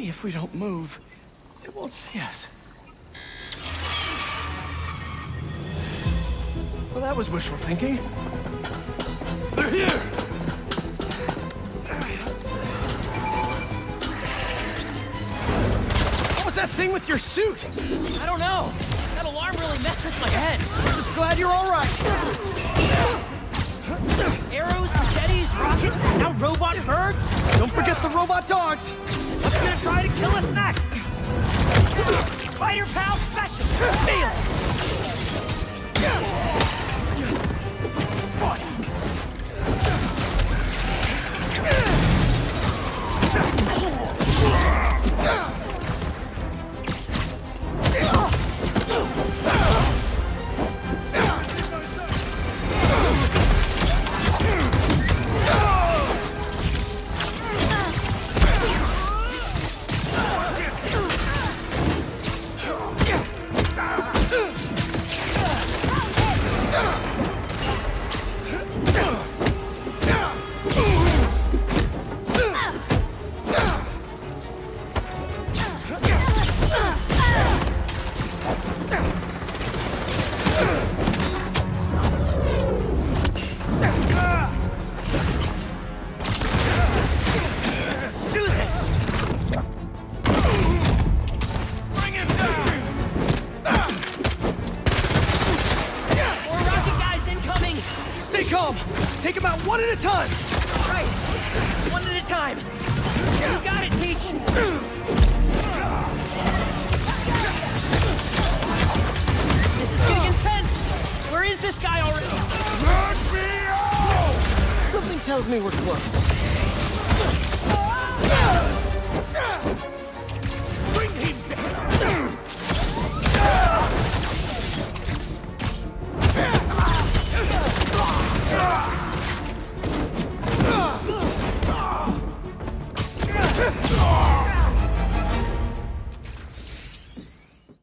Maybe if we don't move, it won't see us. Well, that was wishful thinking. They're here! What was that thing with your suit? I don't know. That alarm really messed with my head. I'm just glad you're all right. Arrows, machetes, rockets, now robot birds. Don't forget the robot dogs. What's gonna try to kill us next? Fighter pal special. Feel Take them out one at a time! Right. One at a time. You got it, Peach. This is getting intense. Where is this guy already? Let me out! Something tells me we're close.